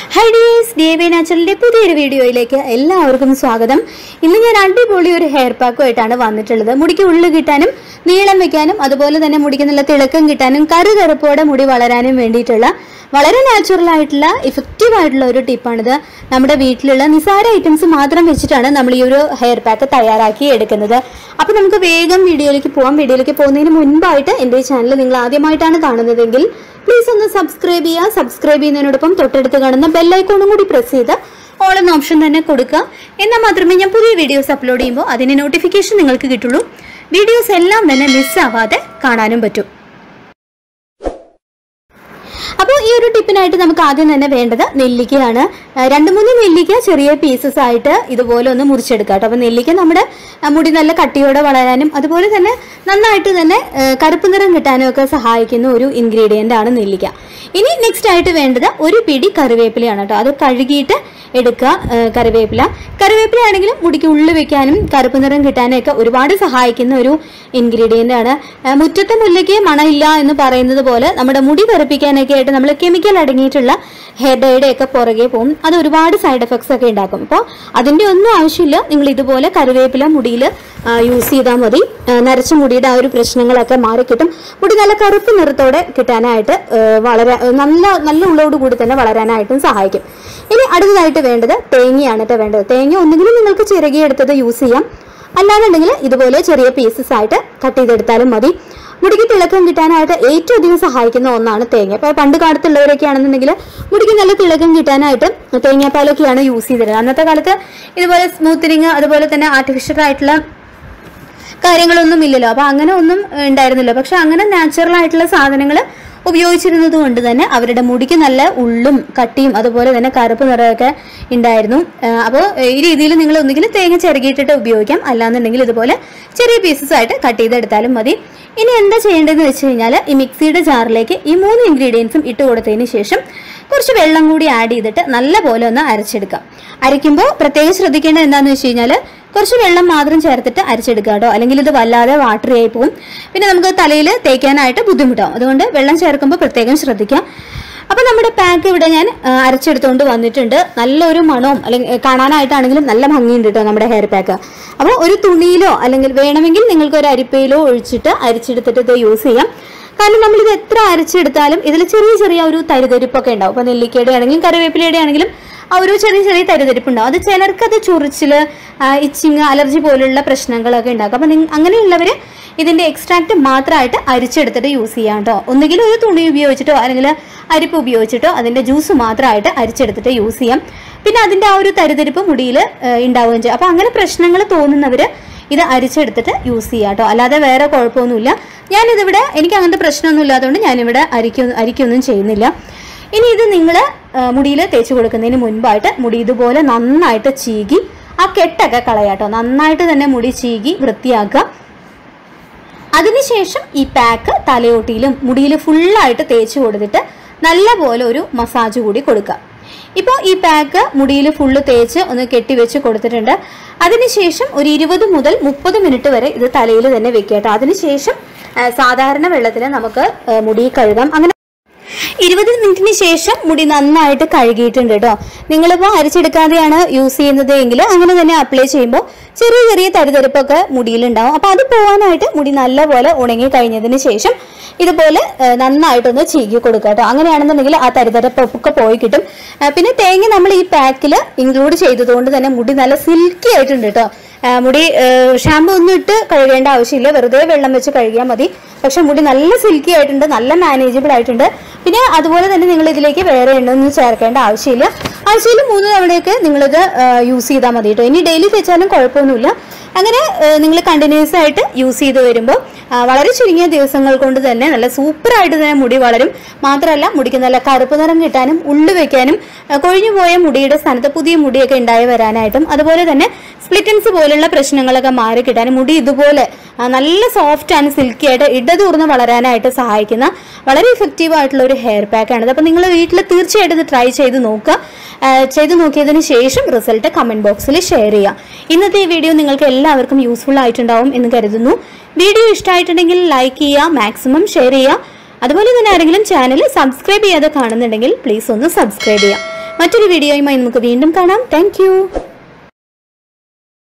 Hi dears, DIY Natural's പുതിയൊരു വീഡിയോയിലേക്ക് എല്ലാവർക്കും സ്വാഗതം. ഇന്ന് ഞാൻ അടിപൊളി ഒരു ഹെയർ പാക്ക് ആയിട്ടാണ് വന്നിട്ടുള്ളത്. മുടിക്ക് ഉള്ളു കിട്ടാനും നീളം വെക്കാനും അതുപോലെ തന്നെ മുടിക്ക് നല്ല തിളക്കം കിട്ടാനും കറുകറുപ്പോടെ മുടി വളരാനും വേണ്ടിയിട്ടുള്ള വളരെ നാച്ചുറൽ ആയിട്ടുള്ള ഇഫക്റ്റീവ് ആയിട്ടുള്ള ഒരു ടിപ്പാണിത്. നമ്മുടെ വീട്ടിലുള്ള നിസാര ഐറ്റംസ് മാത്രം വെച്ചിട്ടാണ് നമ്മൾ ഈ ഒരു ഹെയർ പാക്ക് തയ്യാറാക്കി എടുക്കുന്നത്. അപ്പോൾ നമുക്ക് വേഗം വീഡിയോയിലേക്ക് പോകാം. വീഡിയോയിലേക്ക് പോകുന്നതിന് മുൻപായിട്ട് എൻ്റെ ഈ ചാനൽ നിങ്ങൾ ആദ്യമായിട്ടാണ് കാണുന്നതെങ്കിൽ പ്ലീസ് ഒന്ന് സബ്സ്ക്രൈബ് ചെയ്യുക. സബ്സ്ക്രൈബ് ചെയ്യുന്നതിനോടൊപ്പം തൊട്ടടുത്ത് കാണുന്ന ബെൽ ഐക്കോണും കൂടി പ്രസ് ചെയ്ത് ഓൾ എന്ന ഓപ്ഷൻ തന്നെ കൊടുക്കുക. എന്നാൽ മാത്രമേ ഞാൻ പുതിയ വീഡിയോസ് അപ്ലോഡ് ചെയ്യുമ്പോൾ അതിന് നോട്ടിഫിക്കേഷൻ നിങ്ങൾക്ക് കിട്ടുള്ളൂ. വീഡിയോസ് എല്ലാം തന്നെ മിസ്സാവാതെ കാണാനും പറ്റും. അപ്പോൾ ഈ ഒരു ടിപ്പിനായിട്ട് നമുക്ക് ആദ്യം തന്നെ വേണ്ടത് നെല്ലിക്കയാണ്. 2-3 നെല്ലിക്ക ചെറിയ പീസസ് ആയിട്ട് ഇതുപോലെ ഒന്ന് മുറിച്ചെടുക്കാം കേട്ടോ. അപ്പോൾ നെല്ലിക്ക നമ്മുടെ മുടി നല്ല കട്ടിയോടെ വളരാനും അതുപോലെ തന്നെ നന്നായിട്ട് തന്നെ കറുപ്പ് നിറം കിട്ടാനും ഒക്കെ സഹായിക്കുന്ന ഒരു ഇൻഗ്രീഡിയൻ്റ് ആണ് നെല്ലിക്ക. ഇനി നെക്സ്റ്റ് ആയിട്ട് വേണ്ടത് ഒരു പിടി കറിവേപ്പിലയാണ് കേട്ടോ. അത് കഴുകിയിട്ട് എടുക്കുക. കറിവേപ്പില ആണെങ്കിലും മുടിക്ക് ഉള്ളു വെക്കാനും കറുപ്പ് നിറം കിട്ടാനും ഒക്കെ ഒരുപാട് സഹായിക്കുന്ന ഒരു ഇൻഗ്രീഡിയൻ്റ് ആണ്. മുറ്റത്തെ മുല്ലയ്ക്ക് മണമില്ല എന്ന് പറയുന്നത് പോലെ നമ്മുടെ മുടി കറുപ്പിക്കാനൊക്കെ ആയിട്ട് നമ്മൾ കെമിക്കൽ അടങ്ങിയിട്ടുള്ള ഹെയർ ഡൈയുടെ ഒക്കെ പുറകെ പോകും. അത് ഒരുപാട് സൈഡ് എഫക്ട്സ് ഒക്കെ ഉണ്ടാക്കും. അപ്പോൾ അതിൻ്റെ ഒന്നും ആവശ്യമില്ല. നിങ്ങൾ ഇതുപോലെ കറിവേപ്പില മുടിയിൽ യൂസ് ചെയ്താൽ മതി. നരച്ച മുടിയുടെ ആ ഒരു പ്രശ്നങ്ങളൊക്കെ മാറിക്കിട്ടും. മുടി നല്ല കറുപ്പ് നിറത്തോടെ കിട്ടാനായിട്ട് വളരെ നല്ല ഉള്ളോടുകൂടി തന്നെ വളരാനായിട്ടും സഹായിക്കും. ഇനി അടുത്തതായിട്ട് വേണ്ടത് തേങ്ങയാണ് കേട്ടോ വേണ്ടത്. തേങ്ങ ഒന്നുകിലും നിങ്ങൾക്ക് ചിരകിയെടുത്തത് യൂസ് ചെയ്യാം, അല്ലാന്നുണ്ടെങ്കിൽ ഇതുപോലെ ചെറിയ പീസസ് ആയിട്ട് കട്ട് ചെയ്തെടുത്താലും മതി. മുടിക്ക് തിളക്കം കിട്ടാനായിട്ട് ഏറ്റവും അധികം സഹായിക്കുന്ന ഒന്നാണ് തേങ്ങ. അപ്പോൾ പണ്ട് കാലത്തുള്ളവരൊക്കെ ആണെന്നുണ്ടെങ്കിൽ മുടിക്ക് നല്ല തിളക്കം കിട്ടാനായിട്ട് തേങ്ങാപ്പാലൊക്കെയാണ് യൂസ് ചെയ്തിരുന്നത്. അന്നത്തെ കാലത്ത് ഇതുപോലെ സ്മൂത്തനിങ് അതുപോലെ തന്നെ ആർട്ടിഫിഷ്യൽ ആയിട്ടുള്ള കാര്യങ്ങളൊന്നും ഇല്ലല്ലോ. അപ്പോൾ അങ്ങനെ ഒന്നും ഉണ്ടായിരുന്നില്ല. പക്ഷെ അങ്ങനെ നാച്ചുറൽ ആയിട്ടുള്ള സാധനങ്ങൾ ഉപയോഗിച്ചിരുന്നത് കൊണ്ട് തന്നെ അവരുടെ മുടിക്ക് നല്ല ഉള്ളും കട്ടിയും അതുപോലെ തന്നെ കറുപ്പ് നിറമൊക്കെ ഉണ്ടായിരുന്നു. അപ്പോൾ ഈ രീതിയിൽ നിങ്ങൾ ഒന്നുകിൽ തേങ്ങ ചിരകിയിട്ടിട്ട് ഉപയോഗിക്കാം, അല്ലാന്നുണ്ടെങ്കിൽ ഇതുപോലെ ചെറിയ പീസസ് ആയിട്ട് കട്ട് ചെയ്തെടുത്താലും മതി. ഇനി എന്താ ചെയ്യേണ്ടതെന്ന് വെച്ച് കഴിഞ്ഞാൽ ഈ മിക്സിയുടെ ജാറിലേക്ക് ഈ 3 ഇൻഗ്രീഡിയൻസും ഇട്ട് കൊടുത്തതിന് ശേഷം കുറച്ച് വെള്ളം കൂടി ആഡ് ചെയ്തിട്ട് നല്ല പോലെ ഒന്ന് അരച്ചെടുക്കാം. അരയ്ക്കുമ്പോൾ പ്രത്യേകം ശ്രദ്ധിക്കേണ്ടത് എന്താണെന്ന് വെച്ച് കഴിഞ്ഞാൽ കുറച്ച് വെള്ളം മാത്രം ചേർത്തിട്ട് അരച്ചെടുക്കുക കേട്ടോ, അല്ലെങ്കിൽ ഇത് വല്ലാതെ വാട്ടറി ആയി പോകും. പിന്നെ നമുക്ക് തലയിൽ തേക്കാനായിട്ട് ബുദ്ധിമുട്ടാവും. അതുകൊണ്ട് വെള്ളം ചേർക്കുമ്പോൾ പ്രത്യേകം ശ്രദ്ധിക്കാം. അപ്പോൾ നമ്മുടെ പാക്ക് ഇവിടെ ഞാൻ അരച്ചെടുത്തുകൊണ്ട് വന്നിട്ടുണ്ട്. നല്ലൊരു മണവും അല്ലെങ്കിൽ കാണാനായിട്ടാണെങ്കിലും നല്ല ഭംഗിയുണ്ട് കേട്ടോ നമ്മുടെ ഹെയർ പാക്ക്. അപ്പോൾ ഒരു തുണിയിലോ അല്ലെങ്കിൽ വേണമെങ്കിൽ നിങ്ങൾക്ക് ഒരു അരിപ്പയിലോ ഒഴിച്ചിട്ട് അരിച്ചെടുത്തിട്ട് ഇത് യൂസ് ചെയ്യാം. കാരണം നമ്മളിത് എത്ര അരച്ചെടുത്താലും ഇതിൽ ചെറിയ ചെറിയ ഒരു തരിതരിപ്പൊക്കെ ഉണ്ടാവും. അപ്പോൾ നെല്ലിക്കയുടെ ആണെങ്കിലും കറിവേപ്പിലയുടെ ആണെങ്കിലും ആ ഒരു ചെറിയ ചെറിയ തരിതരിപ്പുണ്ടാവും. അത് ചിലർക്കത് ചൊറിച്ചിൽ, ഇച്ചിങ്, അലർജി പോലുള്ള പ്രശ്നങ്ങളൊക്കെ ഉണ്ടാക്കും. അപ്പം അങ്ങനെയുള്ളവർ ഇതിൻ്റെ എക്സ്ട്രാക്റ്റ് മാത്രമായിട്ട് അരിച്ചെടുത്തിട്ട് യൂസ് ചെയ്യാം കേട്ടോ. ഒന്നുകിൽ ഒരു തുണി ഉപയോഗിച്ചിട്ടോ അല്ലെങ്കിൽ അരിപ്പ് ഉപയോഗിച്ചിട്ടോ അതിൻ്റെ ജ്യൂസ് മാത്രമായിട്ട് അരിച്ചെടുത്തിട്ട് യൂസ് ചെയ്യാം. പിന്നെ അതിൻ്റെ ആ ഒരു തരിതരിപ്പ് മുടിയിൽ ഉണ്ടാവുകയും ചെയ്യും. അപ്പോൾ അങ്ങനെ പ്രശ്നങ്ങൾ തോന്നുന്നവർ ഇത് അരിച്ചെടുത്തിട്ട് യൂസ് ചെയ്യാം കേട്ടോ. അല്ലാതെ വേറെ കുഴപ്പമൊന്നുമില്ല. ഞാനിതിവിടെ എനിക്ക് അങ്ങനത്തെ പ്രശ്നമൊന്നും ഇല്ലാത്തതുകൊണ്ട് ഞാനിവിടെ അരിക്കൊന്നും ചെയ്യുന്നില്ല. ഇനി ഇത് നിങ്ങൾ മുടിയിൽ തേച്ച് കൊടുക്കുന്നതിന് മുൻപായിട്ട് മുടി ഇതുപോലെ നന്നായിട്ട് ചീകി ആ കെട്ടൊക്കെ കളയാട്ടോ. നന്നായിട്ട് തന്നെ മുടി ചീകി വൃത്തിയാക്കുക. അതിനുശേഷം ഈ പാക്ക് തലയോട്ടിയിലും മുടിയിൽ ഫുള്ളായിട്ട് തേച്ച് കൊടുത്തിട്ട് നല്ലപോലെ ഒരു മസാജ് കൂടി കൊടുക്കുക. ഇപ്പോൾ ഈ പാക്ക് മുടിയിൽ ഫുള്ള് തേച്ച് ഒന്ന് കെട്ടിവെച്ച് കൊടുത്തിട്ടുണ്ട്. അതിനുശേഷം ഒരു 20 മുതൽ 30 മിനിറ്റ് വരെ ഇത് തലയിൽ തന്നെ വെക്കുക കേട്ടോ. അതിനുശേഷം സാധാരണ വെള്ളത്തിൽ നമുക്ക് മുടി കഴുകാം. അങ്ങനെ 20 മിനിറ്റിന് ശേഷം മുടി നന്നായിട്ട് കഴുകിയിട്ടുണ്ട് കേട്ടോ. നിങ്ങളിപ്പോൾ അരിച്ചെടുക്കാതെയാണ് യൂസ് ചെയ്യുന്നത് എങ്കിൽ അങ്ങനെ തന്നെ അപ്ലൈ ചെയ്യുമ്പോൾ ചെറിയ ചെറിയ തരിതരിപ്പൊക്കെ മുടിയിലുണ്ടാവും. അപ്പോൾ അത് പോകാനായിട്ട് മുടി നല്ലപോലെ ഉണങ്ങി കഴിഞ്ഞതിന് ശേഷം ഇതുപോലെ നന്നായിട്ടൊന്ന് ചീകി കൊടുക്കുക കേട്ടോ. അങ്ങനെയാണെന്നുണ്ടെങ്കിൽ ആ തരിതരിപ്പൊക്കെ പോയി കിട്ടും. പിന്നെ തേങ്ങ നമ്മൾ ഈ പാക്കിൽ ഇൻക്ലൂഡ് ചെയ്തതുകൊണ്ട് തന്നെ മുടി നല്ല സിൽക്കി ആയിട്ടുണ്ട് കേട്ടോ. മുടി ഷാമ്പു ഒന്നും ഇട്ട് കഴുകേണ്ട ആവശ്യമില്ല, വെറുതെ വെള്ളം വെച്ച് കഴുകിയാൽ മതി. പക്ഷെ മുടി നല്ല സിൽക്കി ആയിട്ടുണ്ട്, നല്ല മാനേജബിൾ ആയിട്ടുണ്ട്. പിന്നെ അതുപോലെ തന്നെ നിങ്ങൾ ഇതിലേക്ക് വേറെ എണ്ണയൊന്നും ചേർക്കേണ്ട ആവശ്യമില്ല. ആഴ്ചയിൽ 3 തവണയൊക്കെ നിങ്ങളിത് യൂസ് ചെയ്താൽ മതി കേട്ടോ. ഇനി ഡെയിലി തേച്ചാലും കുഴപ്പമൊന്നുമില്ല. അങ്ങനെ നിങ്ങൾ കണ്ടിന്യൂസ് ആയിട്ട് യൂസ് ചെയ്ത് വരുമ്പോൾ വളരെ ചുരുങ്ങിയ ദിവസങ്ങൾ കൊണ്ട് തന്നെ നല്ല സൂപ്പറായിട്ട് തന്നെ മുടി വളരും. മാത്രമല്ല മുടിക്ക് നല്ല കറുപ്പ് നിറം കിട്ടാനും ഉള്ളു വെക്കാനും കൊഴിഞ്ഞു പോയ മുടിയുടെ സ്ഥാനത്ത് പുതിയ മുടിയൊക്കെ ഉണ്ടായി വരാനായിട്ടും അതുപോലെ തന്നെ സ്പ്ലിറ്റൻസ് പോലുള്ള പ്രശ്നങ്ങളൊക്കെ മാറി കിട്ടാനും മുടി ഇതുപോലെ നല്ല സോഫ്റ്റ് ആൻഡ് സിൽക്കി ആയിട്ട് ഇടതൂർന്ന് വളരാനായിട്ട് സഹായിക്കുന്ന വളരെ ഇഫക്റ്റീവ് ആയിട്ടുള്ള ഒരു ഹെയർ പാക്കാണിത്. അപ്പോൾ നിങ്ങൾ വീട്ടിൽ തീർച്ചയായിട്ടും ഇത് ട്രൈ ചെയ്ത് നോക്കുക. ചെയ്ത് നോക്കിയതിന് ശേഷം റിസൾട്ട് കമൻറ്റ് ബോക്സിൽ ഷെയർ ചെയ്യുക. ഇന്നത്തെ ഈ വീഡിയോ നിങ്ങൾക്ക് എല്ലാവർക്കും യൂസ്ഫുൾ ആയിട്ടുണ്ടാവും എന്ന് കരുതുന്നു. വീഡിയോ ഇഷ്ടമായിട്ടുണ്ടെങ്കിൽ ലൈക്ക് ചെയ്യുക, മാക്സിമം ഷെയർ ചെയ്യുക. അതുപോലെ തന്നെ ആരെങ്കിലും ചാനൽ സബ്സ്ക്രൈബ് ചെയ്യാതെ കാണുന്നുണ്ടെങ്കിൽ പ്ലീസ് ഒന്ന് സബ്സ്ക്രൈബ് ചെയ്യുക. മറ്റൊരു വീഡിയോയുമായി നമുക്ക് വീണ്ടും കാണാം. താങ്ക്